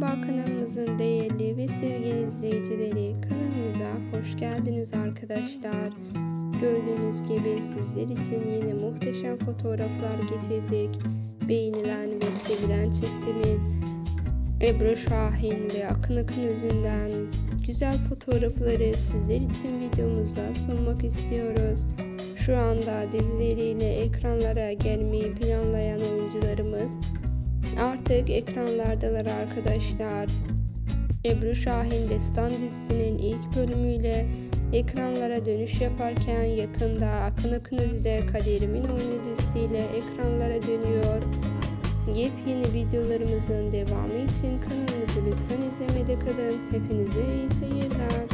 Merhaba kanalımızın değerli ve sevgili izleyicileri, kanalımıza hoş geldiniz arkadaşlar. Gördüğünüz gibi sizler için yine muhteşem fotoğraflar getirdik. Beğenilen ve sevilen çiftimiz Ebru Şahin ve Akın Özünden güzel fotoğrafları sizler için videomuzda sunmak istiyoruz. Şu anda dizileriyle ekranlara gelmeyi planlayan oyuncularımız artık ekranlardalar arkadaşlar. Ebru Şahin Destan dizisinin ilk bölümüyle ekranlara dönüş yaparken yakında Akın Özde Kaderimin Oyunu dizisiyle ekranlara dönüyor. Yepyeni videolarımızın devamı için kanalımızı lütfen izlemede kalın. Hepinize iyi seyirler.